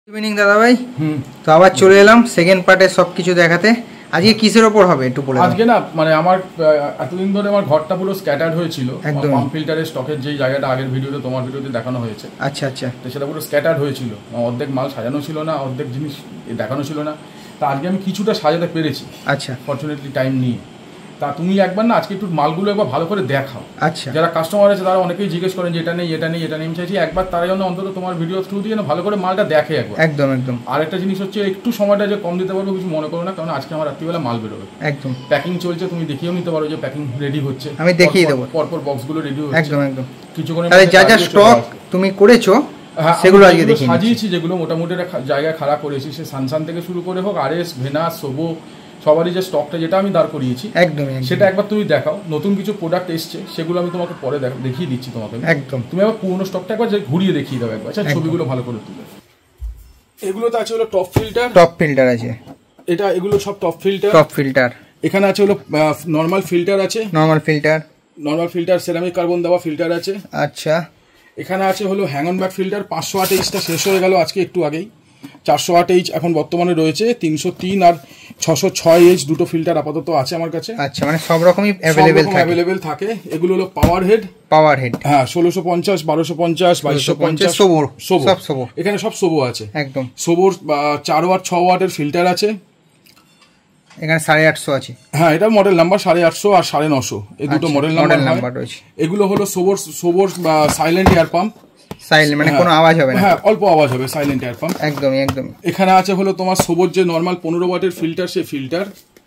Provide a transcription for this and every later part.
Evening দাদা ভাই। তো আবার চলে এলাম সেকেন্ড পার্টে সবকিছু দেখাতে। আজকে কিসের ওপর হবে একটু বলে। আজকে না মানে আমার এতদিন ধরে আমার ঘরটা পুরো স্ক্যাটার্ড হয়েছিল, পাম্প ফিল্টারের স্টকের যে জায়গাটা আগের ভিডিওতে তোমার ভিডিওতে দেখানো হয়েছে। আচ্ছা আচ্ছা। তো সেটা পুরো স্ক্যাটার্ড হয়েছিল, অর্ধেক মাল সাজানো ছিল না, অর্ধেক জিনিস দেখানো ছিল না। তা আজকে আমি কিছুটা সাজাতে পেরেছি। আচ্ছা, ফরচুনেটলি টাইম নিয়ে। তা তুমি একবার না আজকে একটু মালগুলো একবার ভালো করে দেখাও। আচ্ছা। যারা কাস্টমার আছে তারা অনেকেই জিজ্ঞেস করেন যে এটা নেই এটা নেই এটা নেই, আমি চাইছি একবার তারা যেন অন্তত তোমার ভিডিও থ্রু দিয়ে না ভালো করে মালটা দেখে একবার। একদম একদম। আর একটা জিনিস হচ্ছে একটু সময়টা যে কম দিতে পারবো কিছু মনে করো না, কারণ আজকে আমার রাত্রিবেলা মাল বেরোবে। একদম প্যাকিং চলছে, তুমি দেখিয়েও নিতে পারো যে প্যাকিং রেডি হচ্ছে, আমি দেখিয়ে দেবো। পরপর বক্সগুলো রেডি হচ্ছে। একদম একদম। কিছুক্ষণের মধ্যে যা যা স্টক তুমি করেছো সেগুলো আজকে দেখিয়ে সাজিয়েছি, যেগুলো মোটামুটি জায়গায় খারাপ করেছি। সে সানসান থেকে শুরু করে হোক, আরএস, ভেনাস, সোবো, সবারই যে স্টকটা যেটা আমি দাঁড় করিয়েছি একদম সেটা একবার তুমি দেখাও। নতুন কিছু প্রোডাক্ট এসছে সেগুলো আমি তোমাকে পরে দেখিয়ে দিচ্ছি তোমাকে। একদম তুমি আবার পুরোনো স্টকটা একবার ঘুরিয়ে দেখিয়ে দাও একবার, আচ্ছা ছবিগুলো ভালো করে তুলে। এগুলোতে আছে হলো টপ ফিল্টার আছে, এটা এগুলো সব টপ ফিল্টার। এখানে আছে হলো নর্মাল ফিল্টার সেরামিক কার্বন দেওয়া ফিল্টার আছে। আচ্ছা। এখানে আছে হলো হ্যাং অন ব্যাক ফিল্টার। 508 এইচটা শেষ হয়ে গেল আজকে একটু আগেই। 408 এইচ এখন বর্তমানে রয়েছে, 303 আর 606 এইচ দুটো ফিল্টার আপাতত আছে আমার কাছে। আচ্ছা, মানে সব রকমই অ্যাভেলেবেল থাকে। এগুলো হলো পাওয়ার হেড হ্যাঁ, 1650, 1250, 2250 সোবো। এখানে সব সোবো আছে। একদম সোবোর 4 ওয়াট 6 ওয়াটের ফিল্টার আছে। এখানে 850 আছে। হ্যাঁ, এটা মডেল নাম্বার 850 আর 950 এই দুটো মডেল নাম্বার রয়েছে। এগুলো হলো সোবোর সাইলেন্ট এয়ার পাম্প। সাইলেন্ট মানে কোনো আওয়াজ হবে না। হ্যাঁ, অল্প আওয়াজ হবে, সাইলেন্ট এয়ার পাম্প। একদম। এখানে আছে হলো তোমার সোবোর যে নরমাল 15 ওয়াটের ফিল্টার, সেই ফিল্টার।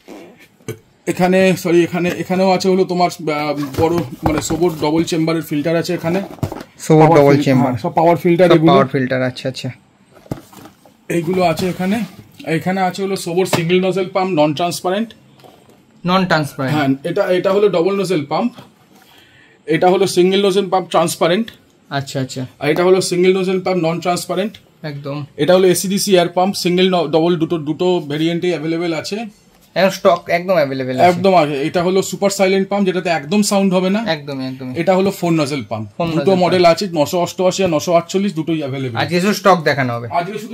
এখানেও আছে হলো তোমার বড় মানে সোবোর ডবল চেম্বারের ফিল্টার আছে। এখানে সোবোর ডবল চেম্বার সব পাওয়ার ফিল্টার, আচ্ছা আচ্ছা। এইগুলো আছে এখানে আছে হলো সোবোর single nozzle pump, non transparent. হ্যাঁ, এটা হলো ডবল নোজেল পাম্প, এটা হলো সিঙ্গেল নোজেল পাম্প ট্রান্সপারেন্ট। আচ্ছা আচ্ছা। আর এটা হলো single nozzle pump non transparent. একদম। এটা হলো ACDC air pump, single double দুটো ভেরিয়েন্টে অ্যাভেলেবেল আছে। স্টক একদম অ্যাভেলেবেল আছে। একদম আছে। এটা হলো সুপার সাইলেন্ট পাম্প, যেটাতে একদম সাউন্ড হবে না। একদম। এটা হলো 4 নজেল পাম্প, দুটো মডেল আছে, 988 আর 948 দুটোই অ্যাভেলেবেল। আজকে শুধু স্টক দেখানো হবে।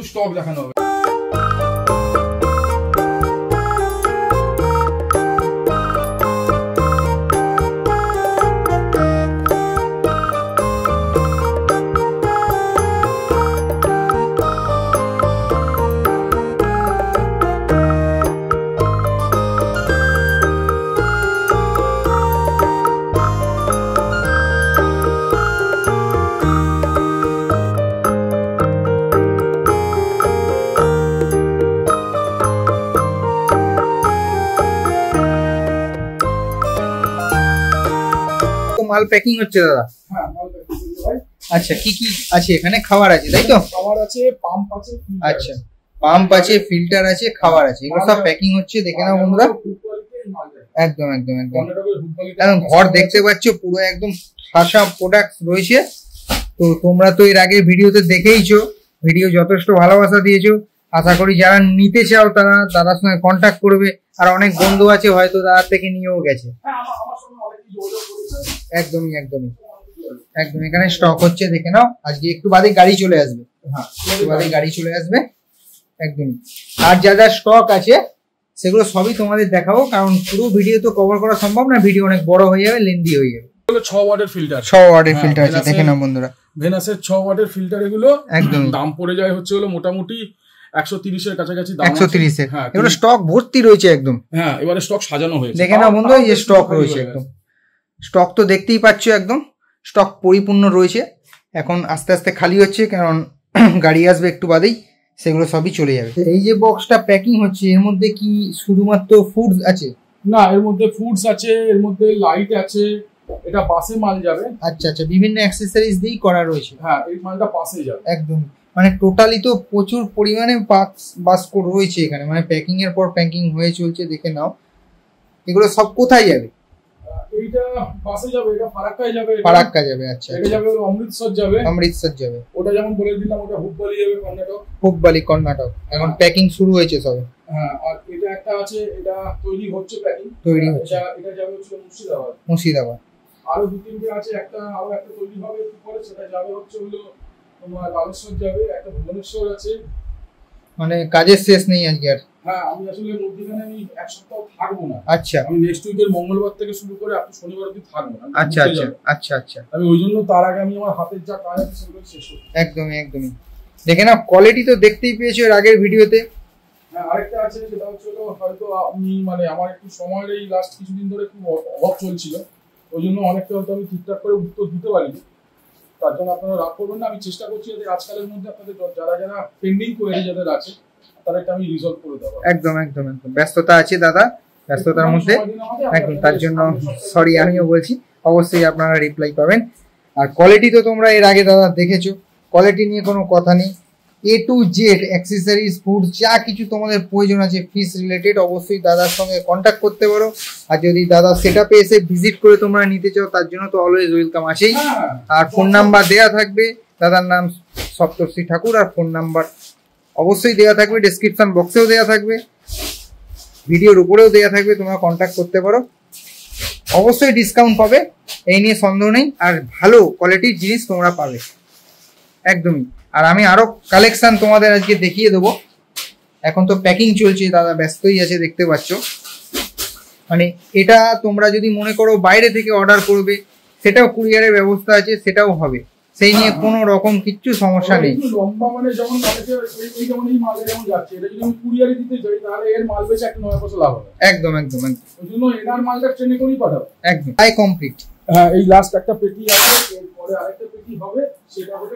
মাল প্যাকিং হচ্ছে দাদা। হ্যাঁ, মাল প্যাকিং হচ্ছে ভাই। আচ্ছা, কি আছে এখানে? খাবার আছে তাই তো? খাবার আছে, পাম্প আছে। আচ্ছা, পাম্প আছে, ফিল্টার আছে, খাবার আছে, এগুলো সব প্যাকিং হচ্ছে। দেখে নাও বন্ধুরা। একদম। এখন ঘর দেখতে পাচ্ছ পুরো একদম খাসা প্রোডাক্ট রয়েছে। তো তোমরা তো এর আগে ভিডিওতে দেখেইছো, ভিডিও যথেষ্ট ভালোবাসা দিয়েছো। আশা করি যারা নিতে চাও তারা সঙ্গে কন্ট্যাক্ট করবে। আর অনেক বন্ধু আছে হয়তো তার থেকে নিয়েও গেছে। একদমই। এখানে স্টক হচ্ছে, দেখে নাও। আজকে একটু বাদে গাড়ি চলে আসবে। একদমই। আর যা যা স্টক আছে সেগুলো সবই তোমাদের দেখাবো, কারণ পুরো ভিডিও তো কভার করা সম্ভব না, ভিডিও অনেক বড় হয়ে যাবে, লেন্দি হয়ে যাবে। 6 ওয়াটের ফিল্টার আছে, দেখে নাও বন্ধুরা। ভেনাসের 6 ওয়াটের ফিল্টার। এগুলো একদম দাম পড়ে যায় হচ্ছে হলো মোটামুটি 130 এর কাছাকাছি দাম। 130 এর। এগুলো স্টক ভর্তি রয়েছে একদম। হ্যাঁ, এবারে স্টক সাজানো হয়েছে। দেখে নাও বন্ধু, এই যে স্টক রয়েছে একদম। স্টক তো দেখতেই পাচ্ছ, একদম স্টক পরিপূর্ণ রয়েছে। এখন আস্তে আস্তে খালি হচ্ছে, কারণ গাড়ি আসবে একটু বাদেই, সেগুলো সবই চলে যাবে। এই যে বক্সটা প্যাকিং হচ্ছে, এর মধ্যে কি শুধুমাত্র ফুডস আছে? না, এর মধ্যে ফুডস আছে, এর মধ্যে লাইট আছে। এটা বাসে মাল যাবে। আচ্ছা, বিভিন্ন অ্যাক্সেসরিজ দিয়েই করা রয়েছে। হ্যাঁ, এই মালটা বাসে যাবে একদম। মানে টোটালি তো প্রচুর পরিমাণে বাস রয়েছে এখানে, মানে প্যাকিং এর পর প্যাকিং হয়ে চলছে। দেখে নাও এগুলো সব কোথায় যাবে? এইটা বাসে যাবে, এটা ফারাক্কা যাবে। আচ্ছা, এটা যাবে অমৃতসর যাবে। ওটা যেমন বলে দিলাম, ওটা হুববালি যাবে, কর্ণাটক। এখন প্যাকিং শুরু হয়েছে সবে। হ্যাঁ, আর এটা একটা আছে, এটা তৈরি হচ্ছে। এটা যাবে হচ্ছে মুর্শিদাবাদ। আরো 2-3টে আছে, আরো একটা তৈরি হবে পরে, সেটা যাবে হচ্ছে হলো তোমার বালেশ্বর যাবে, একটা ভুবনেশ্বর আছে, মানে কাজের শেষ নেই আজকে আর। হ্যাঁ আমি আসলে মধ্যখানে আমি এক সপ্তাহ থাকবো না। আচ্ছা আমি নেক্সট উইকের মঙ্গলবার থেকে শুরু করে আপনি শনিবার অবধি থাকবো না। আচ্ছা আচ্ছা আচ্ছা আচ্ছা। আমি ওই জন্য তার আগে আমি আমার হাতের যা কাজ আছে সেগুলো শেষ করব। একদমই একদমই। দেখে না কোয়ালিটি তো দেখতেই পেয়েছো এর আগের ভিডিওতে। হ্যাঁ আরেকটা আছে সেটা হচ্ছে হয়তো আমি মানে আমার একটু সময়ের এই লাস্ট কিছুদিন ধরে খুব অভাব চলছিল, ওই জন্য অনেকটা হয়তো আমি ঠিকঠাক করে উত্তর দিতে পারিনি। তার জন্য আপনারা রাগ করবেন না, আমি চেষ্টা করছি যাতে আজকালের মধ্যে আপনাদের যারা যারা পেন্ডিং কোয়েরি যাদের আছে তাদেরটা আমি রিজলভ করে দেবো। একদম একদম একদম ব্যস্ততা আছে দাদা, ব্যস্ততার মধ্যে একদম, তার জন্য সরি আমিও বলছি। অবশ্যই আপনারা রিপ্লাই পাবেন। আর কোয়ালিটি তো তোমরা এর আগে দাদা দেখেছো, কোয়ালিটি নিয়ে কোনো কথা নেই। A to Z accessories food যা কিছু তোমাদের প্রয়োজন আছে ফিশ রিলেটেড অবশ্যই দাদার সঙ্গে কন্ট্যাক্ট করতে পারো। আর যদি দাদা সেটআপে এসে ভিজিট করে তোমরা নিতে চাও তার জন্য তো অলওয়েজ ওয়েলকাম আছেই। আর ফোন নাম্বার দেয়া থাকবে, দাদার নাম সপ্তর্ষি ঠাকুর, আর ফোন নাম্বার অবশ্যই দেওয়া থাকবে, ডেসক্রিপশন বক্সেও দেওয়া থাকবে, ভিডিওর উপরেও দেওয়া থাকবে, তোমরা কন্ট্যাক্ট করতে পারো। অবশ্যই ডিসকাউন্ট পাবে, এই নিয়ে সন্দেহ নেই। আর ভালো কোয়ালিটির জিনিস তোমরা পাবে একদমই। আর আমি আরো কালেকশন তোমাদের আজকে দেখিয়ে দেবো। এখন তো প্যাকিং চলছে, দাদা ব্যস্তই আছে দেখতে পাচ্ছ। মানে এটা তোমরা যদি মনে করো বাইরে থেকে অর্ডার করবে সেটাও কুরিয়ারের ব্যবস্থা আছে, সেটাও হবে, সেই নিয়ে কোনো রকম কিচ্ছু সমস্যা নেই। লম্বা মানে যেমন এই যেমন এই মাল যেমন যাচ্ছে, এটা যদি আমি কুরিয়ারে দিতে যাই তাহলে এর মাল বেচে একটা 9 পয়সা লাভ হবে। একদম একদম একদম। ওই জন্য এনার মালটা ট্রেনে করেই পাঠাবো একদম, তাই কমপ্লিট। হ্যাঁ এই লাস্ট একটা পেটি আছে, এরপরে আরেকটা পেটি হবে, সেটা হবে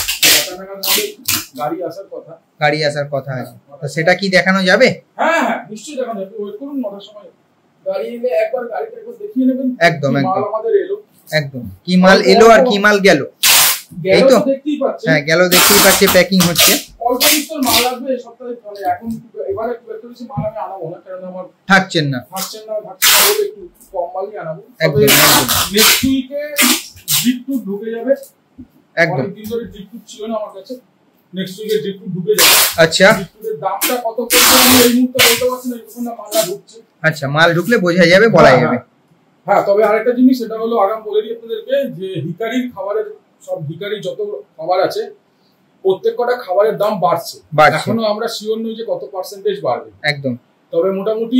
গাড়ি আসার কথা। গাড়ি আসার কথা আছে, তো সেটা কি দেখানো যাবে? হ্যাঁ হ্যাঁ নিশ্চয়ই দেখানো যাবে, ওয়েট করুন 9টার সময় গাড়ি এলে একবার গাড়িটা একবার দেখিয়ে নেবেন। একদম একদম মাল আমাদের এলো, একদম কি মাল এলো আর কি মাল গেল, এই তো দেখতেই পাচ্ছেন। হ্যাঁ গেল দেখতেই পাচ্ছি, প্যাকিং হচ্ছে। অল্প বিস্তর মাল আসবে এই সপ্তাহে, মানে এখন এবারে খুব একটা বেশি মাল আমি আনাবো না, কারণ আমার থাকছেন না বলে একটু কম মালই আনাবো। একদম নেক্সট উইকে জিপ2 ঢুকে যাবে, একদম। অনেক দিন ধরে জিপ2 ছিল না আমার কাছে, নেক্সট উইকে জিপ2 ঢুকে যাবে। আচ্ছা জিপ2 এর দামটা কত পড়বে আমি এই মুহূর্তে বলতে পারছি না, যখন না মালটা ঢুকছে। আচ্ছা মাল ঢুকলে বোঝা যাবে, বলা যাবে। হ্যাঁ তবে আরেকটা জিনিস সেটা হলো আগাম বলে দিই আপনাদেরকে, যে হিকারির খাবারের সব হিকারি যত খাবার আছে প্রত্যেক কটা খাবারের দাম বাড়ছে। এখনো আমরা শিওর নই যে কত পার্সেন্টেজ বাড়বে একদম। তবে মোটামুটি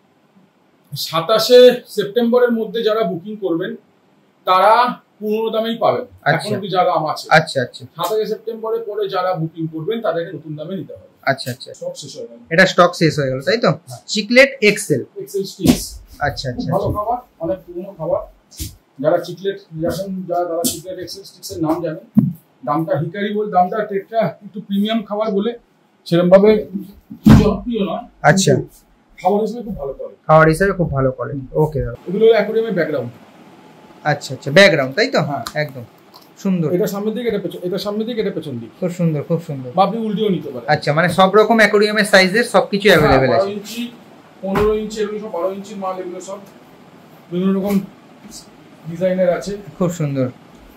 27শে সেপ্টেম্বরের মধ্যে যারা বুকিং করবেন তারা পুরনো দামেই পাবেন, এখন অব্দি যা দাম আছে। আচ্ছা আচ্ছা 27শে সেপ্টেম্বরের পরে যারা বুকিং করবেন তাদেরকে নতুন দামে নিতে হবে। আচ্ছা আচ্ছা স্টক শেষ হয়ে গেল, এটা স্টক শেষ হয়ে গেল তাই তো। চিকলেট এক্সেল স্টিক্স, আচ্ছা আচ্ছা ভালো খাবার, অনেক পুরনো খাবার। যারা চিকলেট যখন যারা চিকলেট এক্সেল স্টিক্স এর নাম জানেন, দামটা হিকারি বলে, দামটা টেট্রা একটু প্রিমিয়াম খাবার বলে সেরকম ভাবে জনপ্রিয় নয়। আচ্ছা খাবার হিসেবে খুব ভালো কোয়ালিটি, খাবার হিসেবে খুব ভালো কোয়ালিটি। ওকে দাদা, এগুলো হলো অ্যাকোয়ারিয়ামের ব্যাকগ্রাউন্ড। আচ্ছা আচ্ছা ব্যাকগ্রাউন্ড তাই তো। হ্যাঁ একদম সুন্দর, এটা সামনের দিকে, এটা পেছন, এটা সামনের দিকে, এটা পেছন দিকে। খুব সুন্দর খুব সুন্দর। বা আপনি উল্টিও নিতে পারেন। আচ্ছা মানে সব রকম অ্যাকোয়ারিয়ামের সাইজের সবকিছু अवेलेबल আছে। 12 ইঞ্চি 15 ইঞ্চি এগুলো সব 12 ইঞ্চির মাল, এগুলো সব বিভিন্ন রকম ডিজাইনের আছে। খুব সুন্দর।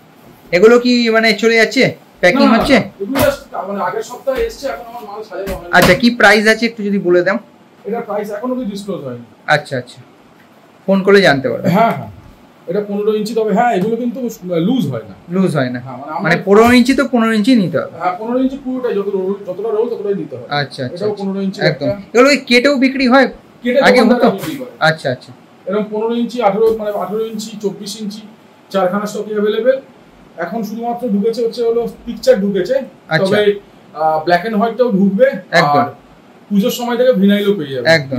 এগুলো কি মানে চলে যাচ্ছে, প্যাকিং হচ্ছে? এগুলো জাস্ট মানে আগের সপ্তাহে এসেছে, এখন আমার মাল সাজানো হয়নি। আচ্ছা কি প্রাইস আছে একটু যদি বলে দাও। এটা প্রাইস এখনো কি ডিসক্লোজ হয়নি। আচ্ছা আচ্ছা ফোন করে জানতে পারবে। হ্যাঁ হ্যাঁ এটা 15 ইঞ্চি, তবে হ্যাঁ এগুলো কিন্তু লুজ হয় না। লুজ হয় না, মানে 15 ইঞ্চি তো 15 ইঞ্চি নিতে হবে। হ্যাঁ 15 ইঞ্চি পুরোটাই, যতটা রোল ততটাই নিতে হবে। আচ্ছা আচ্ছা এটাও 15 ইঞ্চি একদম। এগুলো কেটেও বিক্রি হয়, আগে হতো। আচ্ছা আচ্ছা এরকম 15 ইঞ্চি 18 ইঞ্চি 24 ইঞ্চি চারখানা স্টকে अवेलेबल। এখন শুধুমাত্র ঢুকেছে হচ্ছে হলো পিকচার ঢুকেছে, তবে ব্ল্যাক এন্ড হোয়াইটটাও ঢুকবে। একদম পূজোর সময় থেকে ভিনাইলও পেয়ে যাবে। একদম।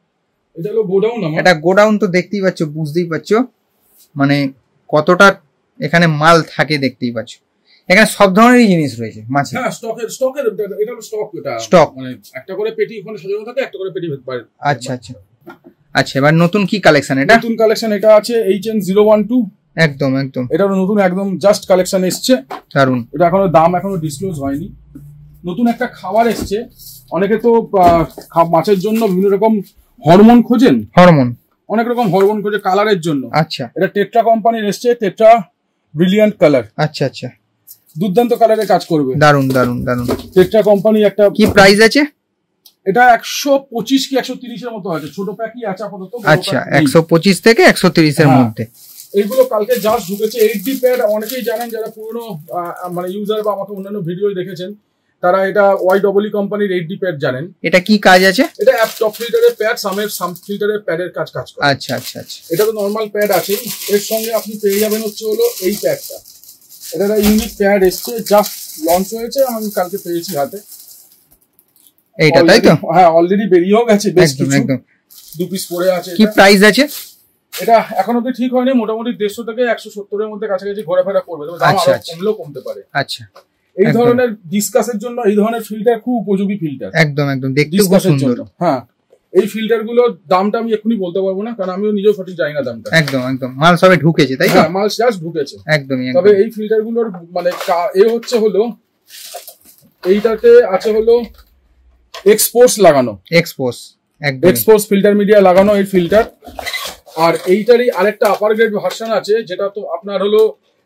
এটা হলো গোডাউন। এটা গোডাউন তো দেখতেই পাচ্ছ, বুঝতেই পারছো মানে কতটা এখানে মাল থাকে, দেখতেই পাচ্ছ। এখানে সব ধরনেরই জিনিস রয়েছে মাছে। হ্যাঁ স্টকের এটা হলো স্টক, এটা স্টক মানে একটা করে পেটি ওখানে সাজানো থাকে, একটা করে পেটি বাইরে। আচ্ছা আচ্ছা আচ্ছা এবার নতুন কি কালেকশন? এটা নতুন কালেকশন, এটা আছে HN012। একদম একদম এটা নতুন একদম জাস্ট কালেকশন এসছে, দারুন। এটা এখনো দাম এখনো ডিসক্লোজ হয়নি। নতুন একটা খাবার এসছে, অনেকে তো মাছের জন্য বিভিন্ন রকম হরমোন খোঁজেন, অনেক রকম হরমোন খোঁজে কালারের জন্য। আচ্ছা এটা টেট্রা কোম্পানির এসছে, টেট্রা ব্রিলিয়ান্ট কালার। আচ্ছা আচ্ছা দুর্দান্ত কালারে কাজ করবে, দারুন দারুন দারুন। টেট্রা কোম্পানি একটা কি প্রাইস আছে? এটা 125 কি 130 এর মতো আছে, ছোট প্যাকই আছে আপাতত। আচ্ছা 125 থেকে 130 এর মধ্যে। এইগুলো কালকে জাস্ট ঢুকেছে 8D প্যাড। অনেকেই জানেন যারা পুরনো মানে ইউজার বা আমাকে অন্যান্য ভিডিও দেখেছেন, তারা এটা ওয়াইডব্লিউ কোম্পানির 8D প্যাড জানেন। এটা কি কাজ আছে? এটা টপ ফিল্টারের প্যাড, সাম ফিল্টারের প্যাডের কাজ করে। আচ্ছা আচ্ছা আচ্ছা। এটা তো নরমাল প্যাড আছে, এর সঙ্গে আপনি পেয়ে যাবেন হচ্ছে হলো এই প্যাডটা। এটা একটা ইউনিক প্যাড এসছে, জাস্ট লঞ্চ হয়েছে, আমি কালকে পেয়েছি হাতে। এইটা তাই তো? হ্যাঁ, অলরেডি বেরিয়েও গেছে বেশ কিছু, 2 পিস পড়ে আছে। কি প্রাইস আছে এটা? এখন অবধি ঠিক হয়নি, মোটামুটি 150 থেকে 170 এর মধ্যে কাছাকাছি ঘোরাফেরা করবে, তবে দাম আরো কমলেও কমতে পারে। আচ্ছা, এই ধরনের ডিসকাসের জন্য এই ধরনের ফিল্টার খুব উপযোগী ফিল্টার। একদম একদম, দেখতে খুব সুন্দর। হ্যাঁ, এই ফিল্টার গুলোর দামটা আমি এক্ষুনি বলতে পারবো না, কারণ আমিও নিজেও সঠিক জানি না দামটা। একদম একদম, মাল সবে ঢুকেছে তাই তো? মাল জাস্ট ঢুকেছে একদমই। তবে এই ফিল্টার গুলোর মানে এ হচ্ছে হলো এইটাতে আছে হলো এক্সপোর্টস লাগানো, এক্সপোর্টস ফিল্টার মিডিয়া লাগানো এই ফিল্টার। আর এইটারই আরেকটা আপার গ্রেড ভার্সন আছে, যেটা তো আপনার হলো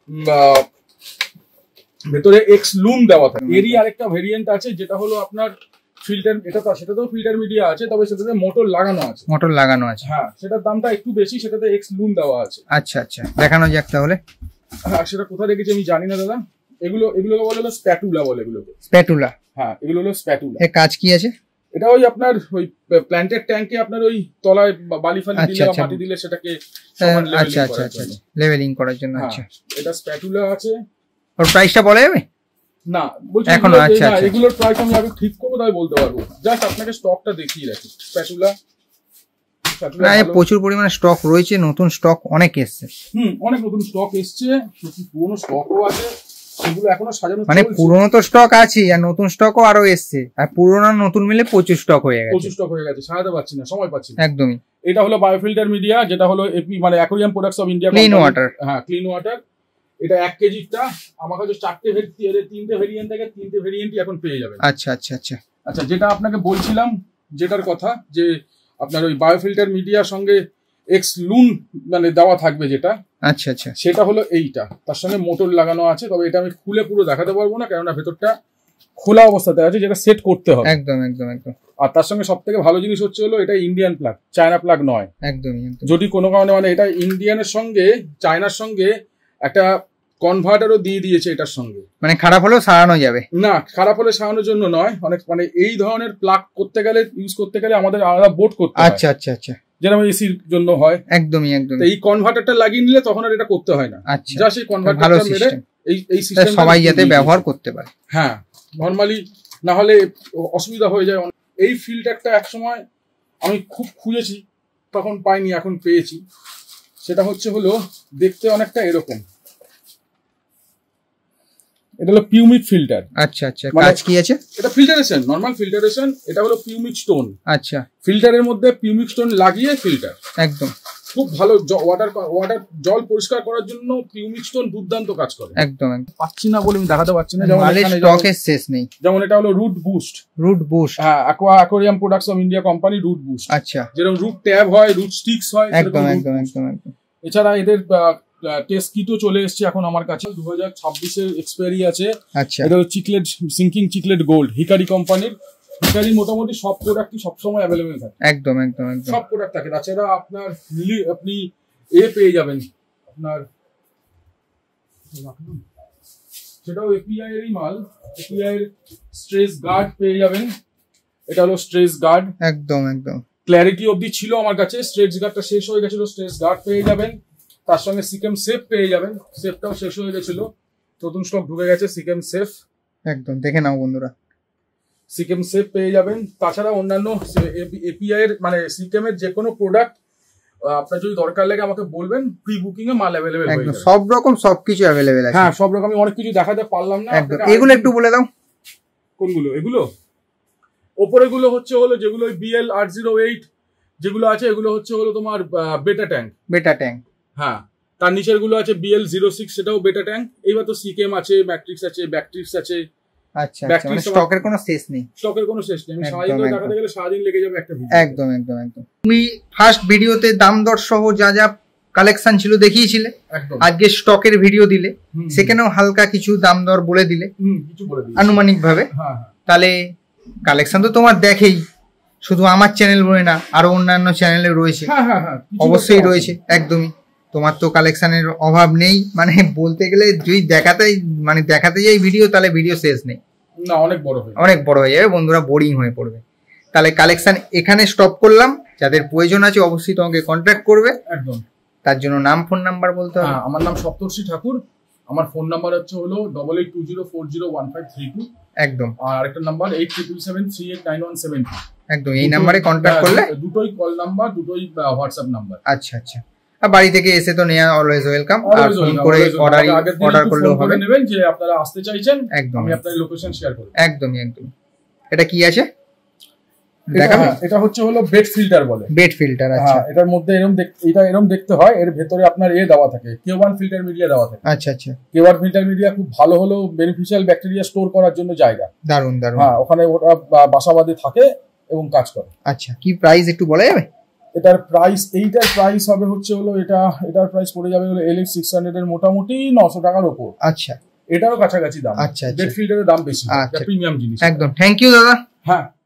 ভেতরে এক্স লুম দেওয়া থাকে। এরই আরেকটা ভেরিয়েন্ট আছে, যেটা হলো আপনার ফিল্টার, সেটাতেও ফিল্টার মিডিয়া আছে, তবে সেটাতে মোটর লাগানো আছে। হ্যাঁ, সেটার দামটা একটু বেশি, সেটাতে এক্স লুম দেওয়া আছে। আচ্ছা আচ্ছা, দেখানো যাক তাহলে। হ্যাঁ, সেটা কোথায় রেখেছি আমি জানি না দাদা। এগুলোকে বলে হলো স্প্যাটুলা বলে, এগুলোকে স্প্যাটুলা। হ্যাঁ, এগুলো হলো স্প্যাটুলা। এর কাজ কি আছে? এটা ওই আপনার ওই প্ল্যান্টের ট্যাঙ্কে আপনার ওই তলায় বালি ফালি দিলে বা মাটি দিলে সেটাকে লেভেলিং করার জন্য। আচ্ছা, এটা স্প্যাটুলা আছে। ওর প্রাইসটা বলা যাবে না? বলছি এখনো। আচ্ছা, এগুলোর প্রাইস আমি আগে ঠিক করবো, তাই বলতে পারবো। জাস্ট আপনাকে স্টকটা দেখিয়ে রাখি। স্প্যাটুলা প্রচুর পরিমাণে স্টক রয়েছে, নতুন স্টক অনেক এসছে। অনেক নতুন স্টক এসছে, পুরনো স্টকও আছে, সেগুলো এখনো সাজানো। মানে পুরনো তো স্টক আছে, আর নতুন স্টকও আরো এসছে, আর পুরনো নতুন মিলে প্রচুর স্টক হয়ে গেছে। সাজাতে পারছি না, সময় পাচ্ছি না। একদমই। এটা হলো বায়োফিল্টার মিডিয়া, যেটা হলো এপি মানে aquarium products of India, clean water. হ্যাঁ, ক্লিন ওয়াটার। এটা 1 কেজিটা আমার কাছে 3টে ভেরিয়েন্ট থেকে 3টে ভেরিয়েন্টই এখন পেয়ে যাবেন। আচ্ছা আচ্ছা আচ্ছা আচ্ছা, যেটা আপনাকে বলছিলাম, যেটার কথা, যে আপনার ওই বায়োফিল্টার মিডিয়ার সঙ্গে এক্স লুন মানে দেওয়া থাকবে যেটা। আচ্ছা আচ্ছা, সেটা হলো এইটা, তার সঙ্গে মোটর লাগানো আছে। তবে এটা আমি খুলে পুরো দেখাতে পারবো না, কেননা ভেতরটা খোলা অবস্থাতে আছে, যেটা সেট করতে হবে। একদম একদম একদম। আর তার সঙ্গে সব থেকে ভালো জিনিস হচ্ছে হলো এটা ইন্ডিয়ান প্লাগ, চায়না প্লাগ নয়। একদমই। যদি কোনো কারণে মানে এটা ইন্ডিয়ানের সঙ্গে চায়নার সঙ্গে একটা কনভার্টারও দিয়ে দিয়েছে এটার সঙ্গে, মানে খারাপ হলেও সারানো যাবে না। খারাপ হলে সারানোর জন্য নয়, অনেক মানে এই ধরনের প্লাগ করতে গেলে, ইউজ করতে গেলে আমাদের আলাদা বোর্ড করতে হয়। আচ্ছা আচ্ছা আচ্ছা, যেরকম এসির জন্য হয়। একদমই একদম। এই কনভার্টারটা লাগিয়ে নিলে তখন আর এটা করতে হয় না। আচ্ছা, জাস্ট এই কনভার্টারটা মেরে এই সিস্টেম সবাই যাতে ব্যবহার করতে পারে। হ্যাঁ, নরমালি না হলে অসুবিধা হয়ে যায়। এই ফিল্টারটা একসময় আমি খুব খুঁজেছি, তখন পাইনি, এখন পেয়েছি। সেটা হচ্ছে হলো দেখতে অনেকটা এরকম। এটা হলো পিউমিক ফিল্টার। আচ্ছা আচ্ছা, কাজ কি আছে? এটা ফিল্টারেশন, নরমাল ফিল্টারেশন। এটা হলো পিউমিক স্টোন। আচ্ছা, ফিল্টারের মধ্যে পিউমিক স্টোন লাগিয়ে ফিল্টার। একদম খুব ভালো ওয়াটার জল পরিষ্কার করার জন্য পিউমিক স্টোন দুর্দান্ত কাজ করে। একদম পাচ্ছি না বলে আমি দেখাতে পারছি না, যেমন স্টকের শেষ নেই। যেমন এটা হলো রুট বুস্ট। হ্যাঁ, aquarium products of India company, root boost. আচ্ছা, যেরকম রুট ট্যাব হয়, রুট স্টিক্স হয়, একদম একদম একদম একদম। এছাড়া এদের টেস্ট কিটও চলে এসছে এখন আমার কাছে, 2026 এক্সপায়ারি আছে। আচ্ছা, এটা হলো সিঙ্কিং চিকলেট গোল্ড, হিকারি কোম্পানির। হিকারি মোটামুটি সব প্রোডাক্টই সবসময় অ্যাভেলেবেল থাকে। একদম একদম একদম, সব প্রোডাক্ট থাকে। তাছাড়া আপনার আপনি পেয়ে যাবেন, আপনার সেটাও এপিআই এরই মাল। এপিআই এর স্ট্রেস গার্ড পেয়ে যাবেন। এটা হলো স্ট্রেস গার্ড। একদম একদম। ক্ল্যারিটি অবধি ছিল আমার কাছে, স্ট্রেস গার্ডটা শেষ হয়ে গেছিল। স্ট্রেস গার্ড পেয়ে যাবেন, তার সঙ্গে সিকেম সেফ পেয়ে যাবেন। সেফটাও শেষ হয়ে গেছিল, নতুন স্টক ঢুকে গেছে সিকেম সেফ। একদম, দেখে নাও বন্ধুরা, সিকেম সেফ পেয়ে যাবেন। তাছাড়া অন্যান্য এপিআই এর মানে সিকেমের যে কোনো প্রোডাক্ট আপনার যদি দরকার লাগে আমাকে বলবেন, প্রি বুকিং এ মাল অ্যাভেলেবেল হয়ে যাবে। সব রকম সবকিছু অ্যাভেলেবেল আছে। হ্যাঁ, সব রকম। আমি অনেক কিছু দেখাতে পারলাম না। এগুলো একটু বলে দাও। কোনগুলো? এগুলো ওপরে গুলো হচ্ছে হলো যেগুলো BL 808 যেগুলো আছে, এগুলো হচ্ছে হলো তোমার বেটা ট্যাঙ্ক। হ্যাঁ, তার নিচের গুলো আছে BL 06, সেটাও বেটা ট্যাঙ্ক। এইবার তো সিকেম আছে, ম্যাট্রিক্স আছে, ব্যাকট্রিক্স আছে। আচ্ছা, স্টকের কোনো শেষ নেই। আমি সারাদিন দেখাতে গেলে সারাদিন লেগে যাবে একটা ভিডিও। একদম একদম একদম। তুমি ফার্স্ট ভিডিওতে দাম দর সহ যা যা কালেকশন ছিল দেখিয়েছিলে, আজকে স্টকের ভিডিও দিলে, সেখানেও হালকা কিছু দাম দর বলে দিলে আনুমানিক ভাবে। তাহলে কালেকশন তো তোমার দেখেই, শুধু আমার চ্যানেল বলে না, আরো অন্যান্য চ্যানেলে রয়েছে, অবশ্যই রয়েছে। একদমই, তোমার তো কালেকশনের অভাব নেই। মানে বলতে গেলে যদি দেখাতে যাই ভিডিও, তাহলে ভিডিও শেষ নেই। না, অনেক বড় হয়ে যাবে বন্ধুরা, বোরিং হয়ে পড়বে। তাহলে কালেকশন এখানে স্টপ করলাম। যাদের প্রয়োজন আছে অবশ্যই তোমাকে কন্ট্যাক্ট করবে। একদম। তার জন্য নাম, ফোন নাম্বার বলতে হবে। আমার নাম সপ্তর্ষি ঠাকুর, আমার ফোন নাম্বার হলো 8820401532। একদম। আর আরেকটা নাম্বার 8777389172। একদম, এই নাম্বারে কন্ট্যাক্ট করলে দুটোই কল নাম্বার, দুটোই হোয়াটসঅ্যাপ নাম্বার। আচ্ছা আচ্ছা। আর বাড়ি থেকে এসে তো নেওয়া অলওয়েজ ওয়েলকাম। আর ফোন করে অর্ডার করলেও হবে। নেবেন যে আপনারা আসতে চাইছেন, একদম আমি আপনাদের লোকেশন শেয়ার করব। একদমই একদম। এটা কি আছে দেখাবেন? এটা হলো বেড ফিল্টার বলে। Bed filter. আচ্ছা, এটার মধ্যে এরকম দেখতে হয়। এর ভেতরে আপনার দেওয়া থাকে, K1 ফিল্টার মিডিয়া দেওয়া থাকে। আচ্ছা আচ্ছা। K1 ফিল্টার মিডিয়া খুব ভালো হলো বেনিফিশিয়াল ব্যাকটেরিয়া স্টোর করার জন্য জায়গা। দারুন দারুন। ওখানে ওটা বাসাবাদী থাকে এবং কাজ করে। আচ্ছা, কি প্রাইস একটু বলা যাবে? এইটার প্রাইস হবে এটার প্রাইস পড়ে যাবে LX 600 এর মোটামুটি 900 টাকার উপর। আচ্ছা, এটারও কাছাকাছি দাম। আচ্ছা, বেড ফিল্টারের দাম বেশি, প্রিমিয়াম জিনিস। একদম। থ্যাংক ইউ দাদা। হ্যাঁ।